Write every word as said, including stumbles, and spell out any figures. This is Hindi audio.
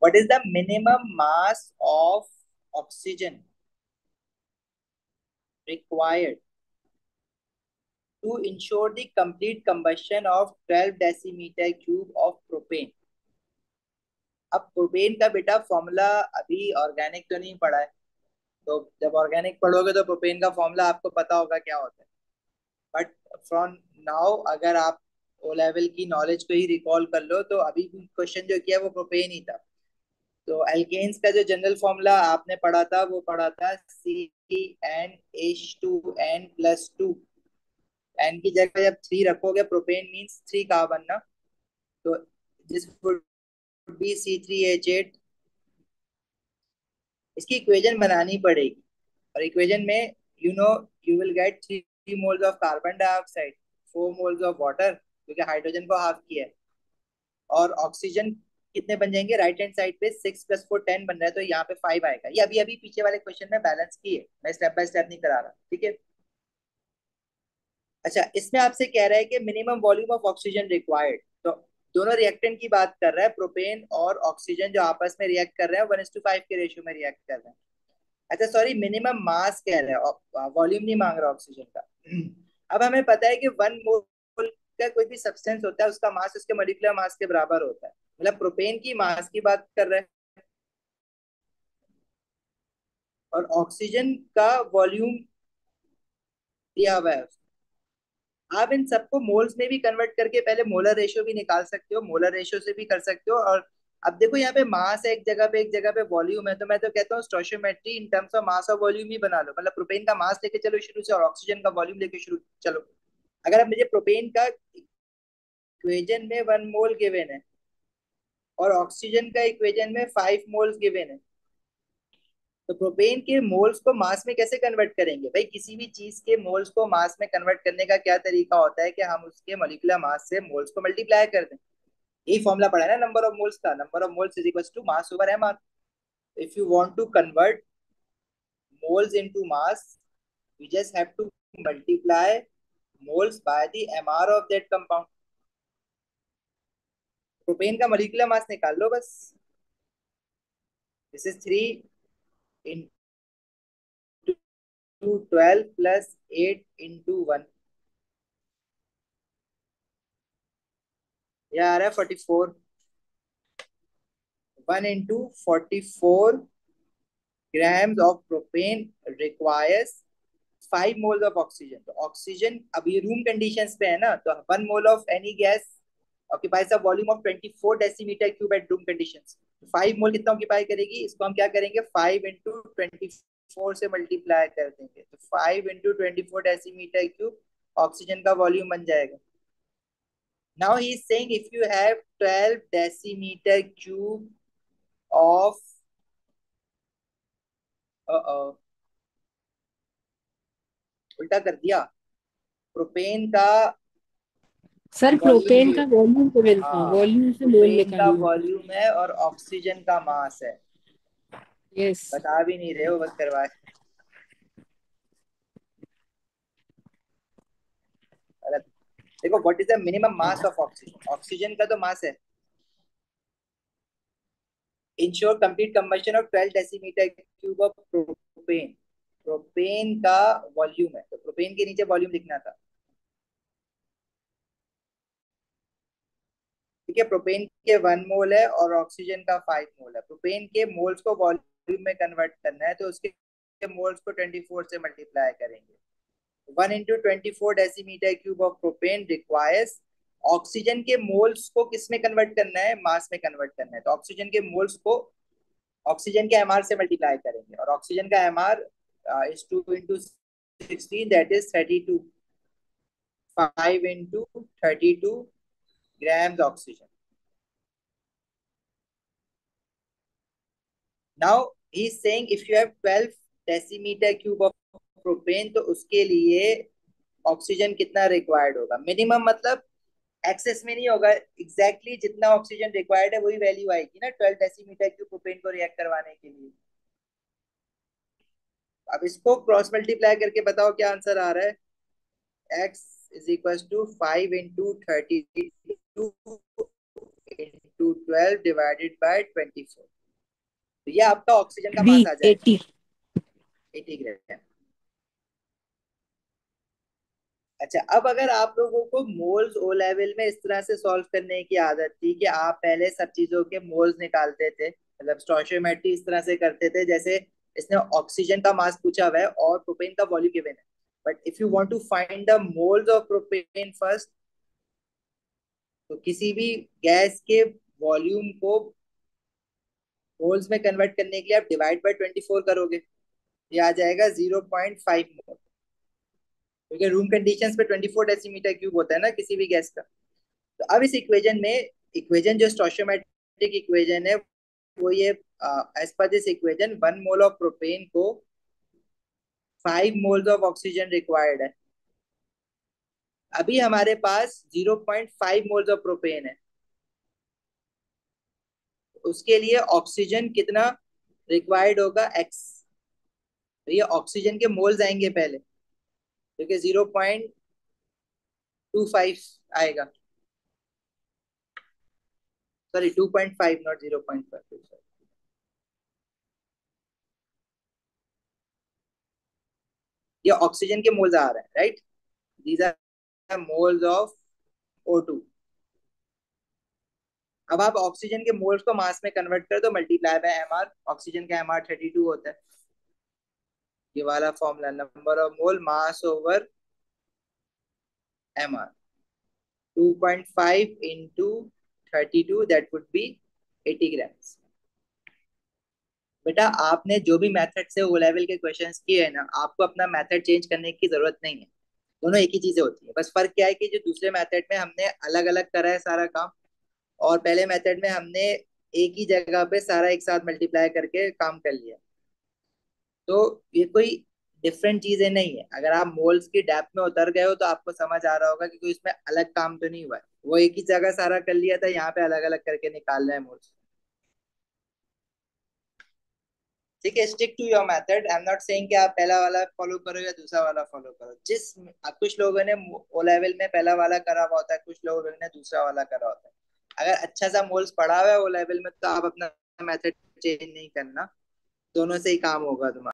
What is the minimum mass of oxygen required to ensure the complete combustion of twelve decimeter cube of propane? अब प्रोपेन का बेटा फॉर्मूला अभी ऑर्गेनिक तो नहीं पढ़ा है, तो जब ऑर्गेनिक पढ़ोगे तो प्रोपेन का फॉर्मूला आपको पता होगा क्या होता है। बट फ्रॉम नाउ अगर आप ओ लेवल की नॉलेज को ही रिकॉल कर लो तो अभी भी क्वेश्चन जो किया वो प्रोपेन ही था। तो एल्केन्स का जो जनरल फॉर्मूला आपने पढ़ा था वो पढ़ा था C N H two N plus two. N की जगह जब थ्री रखोगे, प्रोपेन मीन्स थ्री कार्बन ना, तो this would be C three H eight. इसकी इक्वेशन बनानी पड़ेगी, और इक्वेशन में you know you will get three moles of carbon dioxide, four moles of water क्योंकि हाइड्रोजन को हाफ किया है, और ऑक्सीजन कितने बन जाएंगे राइट हैंड साइड पे, सिक्स प्लस फोर टेन बन रहा है, तो यहाँ पे फाइव आएगा। ये अभी अभी पीछे वाले क्वेश्चन में बैलेंस की है, मैं स्टेप बाय स्टेप नहीं करा रहा, ठीक है। अच्छा, इसमें आपसे कह रहा है कि minimum volume of oxygen required, तो दोनों रिएक्टेंट की बात कर रहा है, प्रोपेन और ऑक्सीजन जो आपस में रिएक्ट कर रहे हैं वन इज टू फाइव के रेशियो में रिएक्ट कर रहे हैं। अच्छा सॉरी, मिनिमम मास कह रहे हैं, वॉल्यूम नहीं मांग रहा ऑक्सीजन का। अब हमें पता है कि वन मोल का कोई भी सब्सटेंस होता है उसका मास उसके मॉलिक्यूलर मास के बराबर होता है, मतलब प्रोपेन की मास की बात कर रहे हैं, और ऑक्सीजन का वॉल्यूम दिया हुआ है। आप इन सबको मोल्स में भी कन्वर्ट करके पहले मोलर रेशियो भी निकाल सकते हो, मोलर रेशियो से भी कर सकते हो। और अब देखो यहाँ पे मास है एक जगह पे, एक जगह पे वॉल्यूम है, तो मैं तो कहता हूँ stoichiometry in terms of mass और वॉल्यूम ही बना लो, मतलब प्रोपेन का मास लेके चलो शुरू से और ऑक्सीजन का वॉल्यूम लेके शुरू चलो। अगर अब मुझे प्रोपेन का इक्वेशन में वन मोल गिवन है और ऑक्सीजन का इक्वेशन में फाइव मोल्स गिवन है, तो प्रोपेन के मोल्स को मास में कैसे कन्वर्ट करेंगे भाई? किसी भी चीज के मोल्स को मास में कन्वर्ट करने का क्या तरीका होता है कि हम उसके मॉलिक्यूलर मास से मोल्स को मल्टीप्लाई कर दें। यही फॉर्मूला पढ़ा है ना नंबर ऑफ मोल्स का, number of moles is equal to mass over M R. If you want to convert moles into mass, we just have to multiply moles by the mr of that compound। Propane का मॉलिक्यूलर मास निकाल लो बस। This is three into twelve plus eight into one, यह आ रहा है forty four. One into forty four grams of propane requires five moles of oxygen. तो ऑक्सीजन अभी रूम कंडीशंस पे है ना, तो one mole of any gas occupies a volume of twenty four decimetre cube at room conditions. Five mole कितना ऑक्यूपाई करेगी, इसको हम क्या करेंगे, फाइव इंटू ट्वेंटी फोर से मल्टीप्लाई कर देंगे, तो five into twenty four decimetre cube oxygen का वॉल्यूम बन जाएगा। Now he is saying if you have twelve decimetre cube of उल्टा कर दिया, प्रोपेन का सर वॉल्यूम प्रोपेन भी, का वॉल्यूम को मिल, हाँ हाँ वॉल्यूम से मोल प्रोपेन का निकालना। वॉल्यूम है और ऑक्सीजन का मास है। यस। बता भी नहीं रहे हो, बस करवा। गलत। देखो what is the minimum mass of oxygen, oxygen का तो मास है। Ensure complete combustion of twelve decimetre cube of propane, propane का वॉल्यूम है, तो प्रोपेन के नीचे वॉल्यूम लिखना था, ठीक है। प्रोपेन के वन मोल है और ऑक्सीजन का फाइव मोल है। प्रोपेन के मोल्स को वॉल्यूम में कन्वर्ट करना है, तो उसके मोल्स को ट्वेंटी फोर से मल्टीप्लाई करेंगे। One into twenty four decimetre cube of propane requires, oxygen के मोल्स को किस में कन्वर्ट करना है, मास में कन्वर्ट करना है, तो ऑक्सीजन के मोल्स को ऑक्सीजन के एमआर से मल्टीप्लाई करेंगे, और ऑक्सीजन का MR is two into sixteen that is thirty two, five into thirty two grams oxygen. Now he is saying if you have twelve decimetre cube of propane, तो उसके लिए ऑक्सीजन कितना रिक्वायर्ड होगा, मिनिमम मतलब एक्सेस में नहीं होगा, एग्जैक्टली exactly जितना ऑक्सीजन रिक्वायर्ड है वही वैल्यू आएगी ना ट्वेल्व डेसीमीटर क्यूब प्रोपेन को रिएक्ट करवाने के लिए। अब इसको क्रॉस मल्टीप्लाई करके बताओ क्या आंसर आ रहा है। x is equal to five into thirty two into twelve divided by twenty four. तो ये आपका ऑक्सीजन का बी मास आ जाएगा, एटी। Eighty gram. अच्छा, अब अगर आप लोगों को मोल्स ओ लेवल में इस तरह से सॉल्व करने की आदत थी कि आप पहले सब चीजों के मोल्स निकालते थे, मतलब स्टोइचियोमेट्री इस तरह से करते थे, जैसे इसने ऑक्सीजन का मास पूछा हुआ है और प्रोपेन का वॉल्यूम गिवन है, but if you want to find the moles of propane first, तो किसी भी गैस के वॉल्यूम को मोल्स में कन्वर्ट करने के लिए आप डिवाइड बाय ट्वेंटी फोर करोगे, ये आ जाएगा जीरो पॉइंट फाइव, क्योंकि रूम कंडीशंस पे ट्वेंटी फोर डेसीमीटर क्यूब होता है ना किसी भी गैस का। तो अब इस इक्वेशन में, इक्वेशन जो स्टोइचियोमेट्रिक इक्वेशन है, वो ये, as per this equation one mole of propane को five moles of oxygen required है। अभी हमारे पास zero point five moles of propane है, उसके लिए ऑक्सीजन कितना रिक्वायर्ड होगा, एक्स। तो ये ऑक्सीजन के मोल्स आएंगे पहले, क्योंकि जीरो पॉइंट टू फाइव आएगा, sorry two point five, not zero point five. ये ऑक्सीजन के मोल्स आ रहे हैं, right. These are moles of O two. अब आप ऑक्सीजन के मोल्स को मास में कन्वर्ट कर दो, मल्टीप्लाई बाय एमआर, ऑक्सीजन का एमआर थर्टी टू होता है, ये वाला formula, number of mole mass over MR, two point five into thirty two, that would be eighty grams. बेटा आपने जो भी मेथड से ओ लेवल के क्वेश्चंस किए हैं ना, आपको अपना मेथड चेंज करने की जरूरत नहीं है, दोनों एक ही चीजें होती है, बस फर्क क्या है कि जो दूसरे मेथड में हमने अलग अलग करा है सारा काम, और पहले मेथड में हमने एक ही जगह पे सारा एक साथ मल्टीप्लाई करके काम कर लिया। तो ये कोई डिफरेंट चीजें नहीं है, अगर आप मोल्स की डेप्थ में उतर गए हो तो आपको समझ आ रहा होगा कि कोई इसमें अलग काम तो नहीं हुआ है, वो एक ही जगह सारा कर लिया था, यहाँ पे अलग अलग करके निकाल रहे हैं मोल्स। ठीक है, stick to your method, I am not saying कि आप पहला वाला फॉलो करो या दूसरा वाला फॉलो करो, जिस, कुछ लोगों ने ओ लेवल में पहला वाला करा हुआ होता है, कुछ लोगों ने दूसरा वाला करा होता है। अगर अच्छा सा मोल्स पढ़ा हुआ है ओ लेवल में, तो आप अपना मेथड चेंज नहीं करना, दोनों से ही काम होगा तुम्हारा।